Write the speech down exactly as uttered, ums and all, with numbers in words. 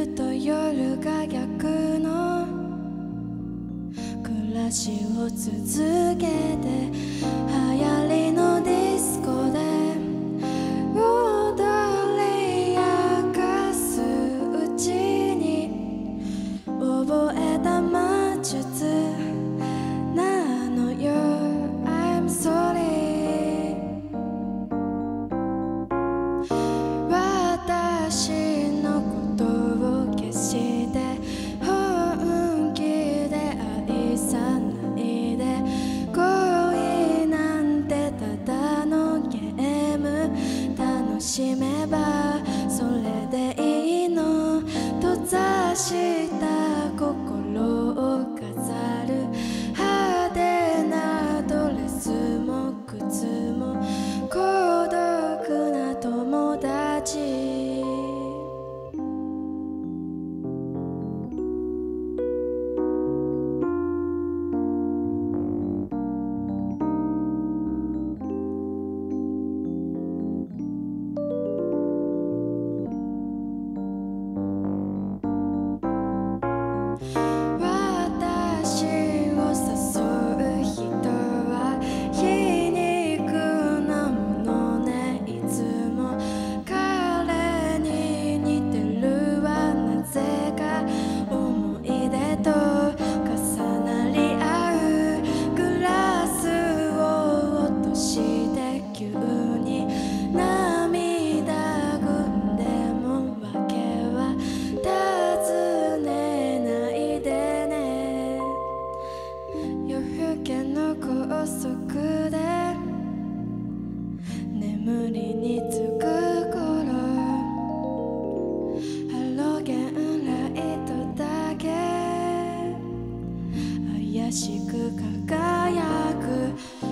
と夜が逆の暮らしを続けて、流行りのディスコで踊り明かすうちに覚えた魔術なのよ。 I'm sorry。 私のことを決して本気で愛さないで、恋なんてただのゲーム、楽しめばそれでいいの。閉ざした心を飾る派手なドレスも靴も孤独な友達。高速で眠りにつく頃、ハロゲンライトだけ怪しく輝く